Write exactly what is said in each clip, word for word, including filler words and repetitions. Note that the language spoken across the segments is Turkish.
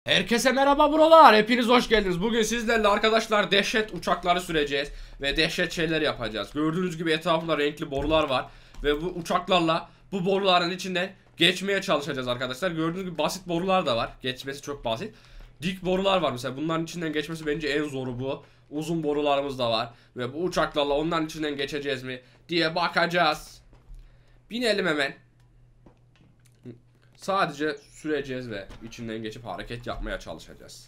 Herkese merhaba buralar. Hepiniz hoş geldiniz. Bugün sizlerle arkadaşlar dehşet uçakları süreceğiz ve dehşet şeyler yapacağız. Gördüğünüz gibi etrafında renkli borular var ve bu uçaklarla bu boruların içinden geçmeye çalışacağız arkadaşlar. Gördüğünüz gibi basit borular da var. Geçmesi çok basit. Dik borular var mesela. Bunların içinden geçmesi bence en zoru bu. Uzun borularımız da var ve bu uçaklarla onların içinden geçeceğiz mi diye bakacağız. Binelim hemen. Sadece süreceğiz ve içinden geçip hareket yapmaya çalışacağız.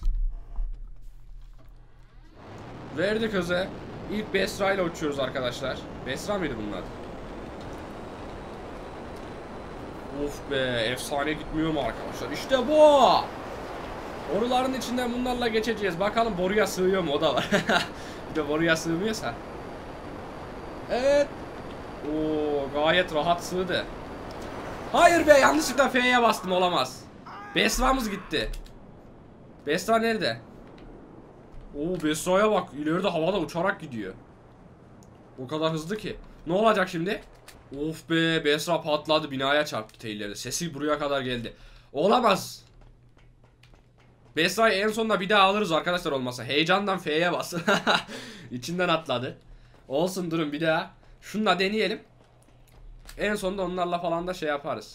Verdik hızı. İlk Besra ile uçuyoruz arkadaşlar. Besra mıydı bunun adı? Of be, efsane gitmiyor mu arkadaşlar? İşte bu. Boruların içinden bunlarla geçeceğiz. Bakalım boruya sığıyor mu, o da var. Bir de boruya sığmıyorsa. Evet. Oo, gayet rahat sığdı. Hayır be, yanlışlıkla F'ye bastım, olamaz. Besra'mız gitti. Besra nerede? Oo, Besra'ya bak, ileride havada uçarak gidiyor. O kadar hızlı ki. Ne olacak şimdi? Of be, Besra patladı, binaya çarptı teyirlerde. Sesi buraya kadar geldi. Olamaz. Besra'yı en sonunda bir daha alırız arkadaşlar olmasa. Heyecandan F'ye bas. İçinden atladı. Olsun, durun bir daha. Şununla deneyelim. En sonunda onlarla falan da şey yaparız.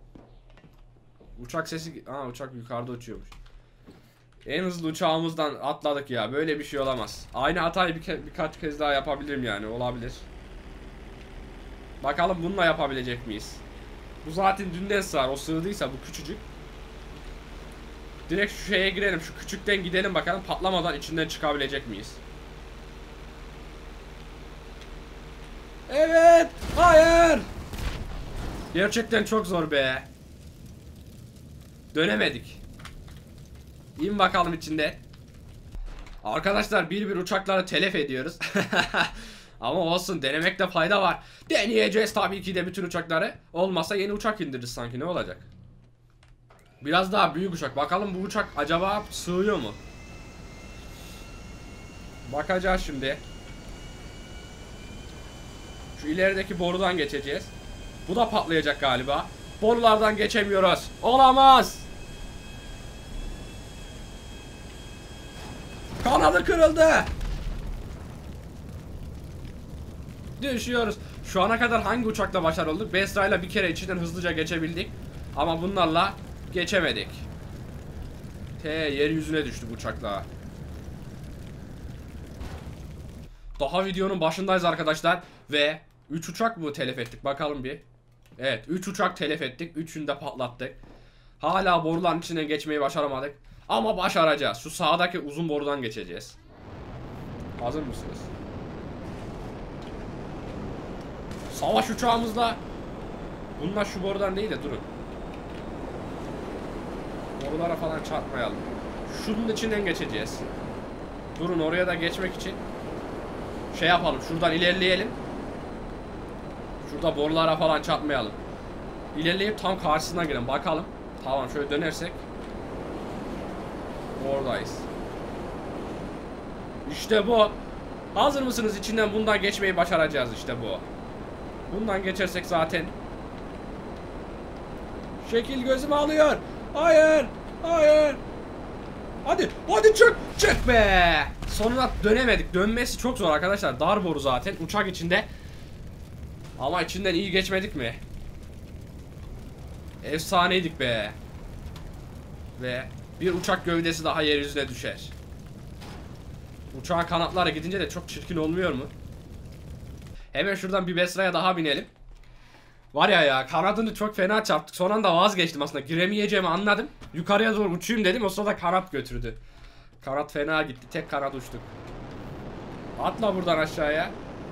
Uçak sesi... Aa, uçak yukarıda uçuyormuş. En hızlı uçağımızdan atladık ya. Böyle bir şey olamaz. Aynı hatayı bir ke birkaç kez daha yapabilirim yani. Olabilir. Bakalım bununla yapabilecek miyiz? Bu zaten dünden sığar. O sığdıysa bu küçücük. Direkt şu şeye girelim. Şu küçükten gidelim bakalım. Patlamadan içinden çıkabilecek miyiz? Evet. Hayır. Gerçekten çok zor be. Dönemedik. İn bakalım içinde. Arkadaşlar bir bir uçakları telef ediyoruz. Ama olsun, denemekte fayda var. Deneyeceğiz tabii ki de bütün uçakları. Olmazsa yeni uçak indiririz sanki, ne olacak? Biraz daha büyük uçak. Bakalım bu uçak acaba sığıyor mu? Bakacağız şimdi. Şu ilerideki borudan geçeceğiz. Bu da patlayacak galiba. Borulardan geçemiyoruz. Olamaz. Kanadı kırıldı. Düşüyoruz. Şu ana kadar hangi uçakla başarılı olduk? Besra ile bir kere içinden hızlıca geçebildik. Ama bunlarla geçemedik. T yeryüzüne düştü bu uçakla. Daha videonun başındayız arkadaşlar. Ve üç uçak mı telef ettik? Bakalım bir. Evet, üç uçak telef ettik. üçünü de patlattık. Hala boruların içinden geçmeyi başaramadık. Ama başaracağız. Şu sağdaki uzun borudan geçeceğiz. Hazır mısınız? Savaş uçağımızla. Bunlar şu borudan değil de durun. Borulara falan çarpmayalım. Şunun içinden geçeceğiz. Durun, oraya da geçmek için şey yapalım. Şuradan ilerleyelim. Şurada borulara falan çarpmayalım. İlerleyip tam karşısına girelim. Bakalım. Tamam, şöyle dönersek. Oradayız. İşte bu. Hazır mısınız? İçinden bundan geçmeyi başaracağız, işte bu. Bundan geçersek zaten. Şekil gözümü alıyor. Hayır. Hayır. Hadi. Hadi çık. Çık be. Sonuna dönemedik. Dönmesi çok zor arkadaşlar. Dar boru zaten. Uçak içinde. Ama içinden iyi geçmedik mi? Efsaneydik be. Ve bir uçak gövdesi daha yeryüzüne düşer. Uçağın kanatları gidince de çok çirkin olmuyor mu? Hemen şuradan bir Besra'ya daha binelim. Var ya ya, kanadını çok fena çarptık. Son anda vazgeçtim aslında. Giremeyeceğimi anladım. Yukarıya doğru uçayım dedim. O sırada kanat götürdü. Kanat fena gitti. Tek kanat uçtuk. Atla buradan aşağıya.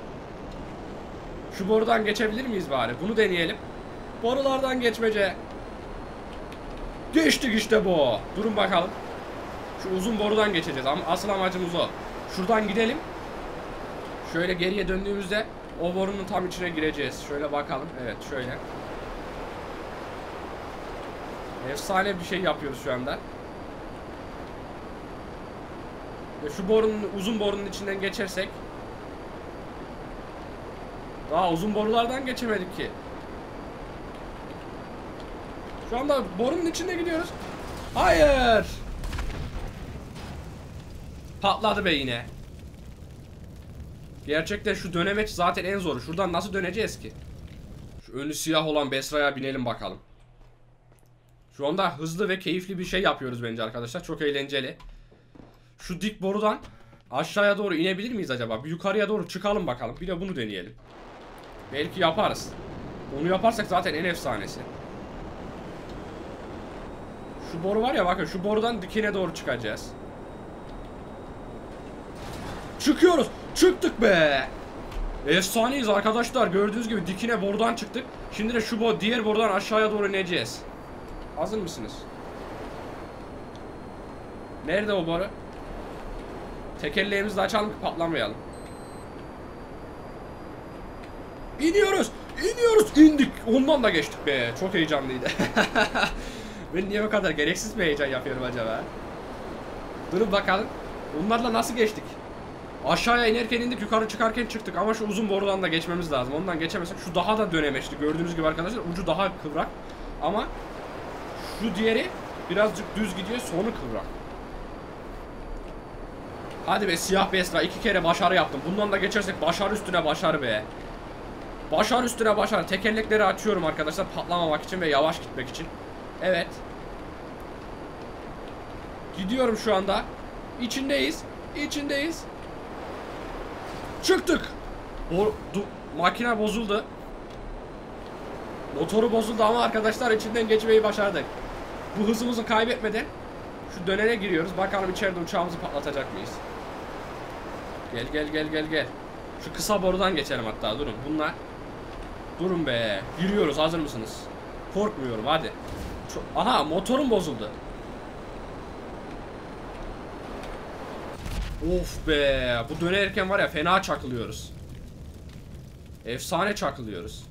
Şu borudan geçebilir miyiz bari? Bunu deneyelim. Borulardan geçmece. Geçtik, işte bu. Durun bakalım. Şu uzun borudan geçeceğiz ama asıl amacımız o. Şuradan gidelim. Şöyle geriye döndüğümüzde o borunun tam içine gireceğiz. Şöyle bakalım. Evet, şöyle. Efsane bir şey yapıyoruz şu anda. Ve şu borunun, uzun borunun içinden geçersek. Daha uzun borulardan geçemedik ki. Şu anda borunun içinde gidiyoruz. Hayır. Patladı be yine. Gerçekten şu dönemeç zaten en zoru. Şuradan nasıl döneceğiz ki? Şu önü siyah olan Besra'ya binelim bakalım. Şu anda hızlı ve keyifli bir şey yapıyoruz bence arkadaşlar. Çok eğlenceli. Şu dik borudan aşağıya doğru inebilir miyiz acaba? Bir yukarıya doğru çıkalım bakalım. Bir de bunu deneyelim. Belki yaparız. Onu yaparsak zaten en efsanesi. Şu boru var ya, bakın şu borudan dikine doğru çıkacağız. Çıkıyoruz. Çıktık be. Efsaneyiz arkadaşlar. Gördüğünüz gibi dikine borudan çıktık. Şimdi de şu bo diğer borudan aşağıya doğru ineceğiz. Hazır mısınız? Nerede o boru? Tekerleğimizi de açalım ki patlamayalım. İniyoruz. İniyoruz. İndik. Ondan da geçtik be. Çok heyecanlıydı. Ben niye bu kadar gereksiz bir heyecan yapıyorum acaba? Durun bakalım. Bunlarla nasıl geçtik? Aşağıya inerken indik, yukarı çıkarken çıktık. Ama şu uzun borudan da geçmemiz lazım. Ondan geçemezsek şu daha da dönemeçti. Gördüğünüz gibi arkadaşlar ucu daha kıvrak. Ama şu diğeri birazcık düz gidiyor, sonu kıvrak. Hadi be siyah Besra, iki kere başarı yaptım. Bundan da geçersek başarı üstüne başarı be. Başarı üstüne başarı. Tekerlekleri açıyorum arkadaşlar patlamamak için ve yavaş gitmek için. Evet. Gidiyorum şu anda. İçindeyiz. İçindeyiz. Çıktık. O, makine bozuldu. Motoru bozuldu ama arkadaşlar içinden geçmeyi başardık. Bu hızımızı kaybetmeden şu dönene giriyoruz. Bakalım içeride uçağımızı patlatacak mıyız? Gel gel gel gel gel. Şu kısa borudan geçelim hatta, durun. Bunlar. Durun be. Giriyoruz, hazır mısınız? Korkmuyorum, hadi. Çok... Aha, motorum bozuldu. Of be. Bu dönerken var ya fena çakılıyoruz. Efsane çakılıyoruz.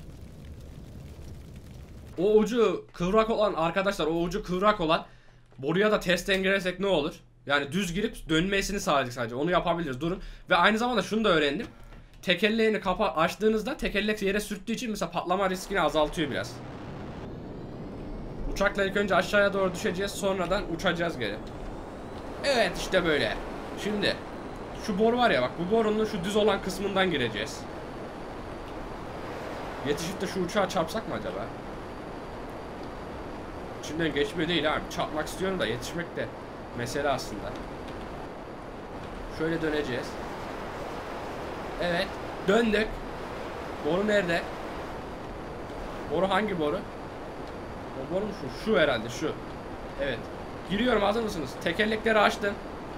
O ucu kıvrak olan arkadaşlar, o ucu kıvrak olan boruya da testten girersek ne olur? Yani düz girip dönmesini sağladık sadece. Onu yapabiliriz. Durun. Ve aynı zamanda şunu da öğrendim. Tekerleğini kapa açtığınızda tekerlek yere sürttüğü için mesela patlama riskini azaltıyor biraz. Uçakla ilk önce aşağıya doğru düşeceğiz. Sonradan uçacağız geri. Evet işte böyle. Şimdi şu boru var ya, bak bu borunun şu düz olan kısmından gireceğiz. Yetişip de şu uçağa çarpsak mı acaba? İçinden geçme değil abi. Çarpmak istiyorum da yetişmek de mesele aslında. Şöyle döneceğiz. Evet. Döndük. Boru nerede? Boru hangi boru? O boru mu şu? Şu herhalde şu. Evet. Giriyorum, hazır mısınız? Tekerlekleri açtım.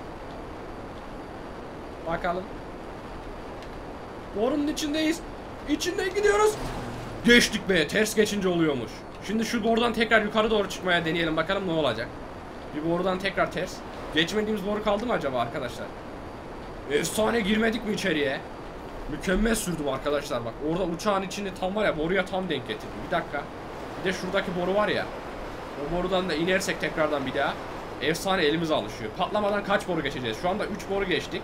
Bakalım. Borunun içindeyiz. İçinden gidiyoruz. Geçtik be. Ters geçince oluyormuş. Şimdi şu borudan tekrar yukarı doğru çıkmaya deneyelim. Bakalım ne olacak. Bir borudan tekrar ters. Geçmediğimiz boru kaldı mı acaba arkadaşlar? Efsane, girmedik mi içeriye? Mükemmel sürdüm arkadaşlar bak. Orada uçağın içinde tam var ya, boruya tam denk getirdim. Bir dakika. Bir de şuradaki boru var ya. O borudan da inersek tekrardan bir daha. Efsane, elimiz alışıyor. Patlamadan kaç boru geçeceğiz? Şu anda üç boru geçtik.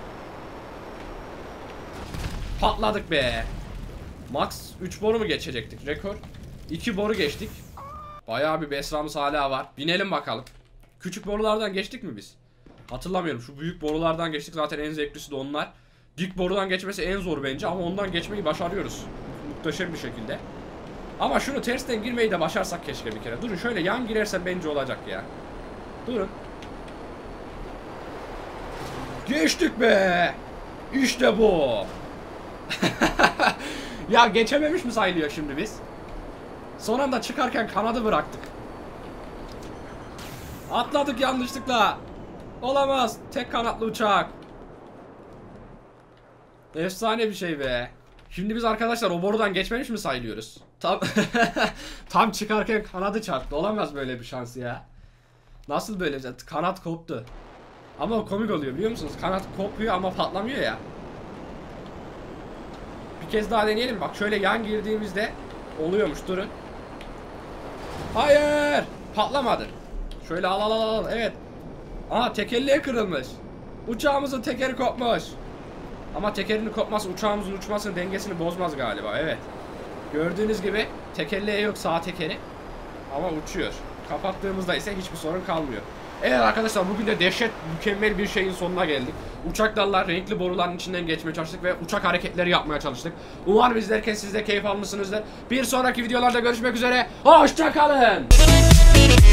Patladık be. Max üç boru mu geçecektik? Rekor. iki boru geçtik. Bayağı bir Besra'mız hala var. Binelim bakalım. Küçük borulardan geçtik mi biz? Hatırlamıyorum. Şu büyük borulardan geçtik. Zaten en zevklisi de onlar. Dik borudan geçmesi en zor bence ama ondan geçmeyi başarıyoruz. Muhteşem bir şekilde. Ama şunu tersten girmeyi de başarsak keşke bir kere. Durun şöyle yan girersem bence olacak ya. Durun. Geçtik be. İşte bu. Ya geçememiş mi sayılıyor şimdi biz? Son anda çıkarken kanadı bıraktık. Atladık yanlışlıkla. Olamaz. Tek kanatlı uçak. Efsane bir şey be. Şimdi biz arkadaşlar o borudan geçmemiş mi sayılıyoruz? Tam tam çıkarken kanadı çarptı. Olamaz böyle bir şans ya. Nasıl böyle? Kanat koptu. Ama o komik oluyor biliyor musunuz? Kanat kopuyor ama patlamıyor ya. Bir kez daha deneyelim. Bak şöyle yan girdiğimizde oluyormuş. Durun. Hayır. Patlamadı. Şöyle al al al al. Evet. Aa, tekerleği kırılmış. Uçağımızın tekeri kopmuş. Ama tekerinin kopması uçağımızın uçmasının dengesini bozmaz galiba. Evet. Gördüğünüz gibi tekerleği yok, sağ tekeri. Ama uçuyor. Kapattığımızda ise hiçbir sorun kalmıyor. Evet arkadaşlar, bugün de dehşet mükemmel bir şeyin sonuna geldik. Uçaklarla renkli boruların içinden geçmeye çalıştık ve uçak hareketleri yapmaya çalıştık. Umarım izlerken siz de keyif almışsınızdır. Bir sonraki videolarda görüşmek üzere. Hoşça kalın.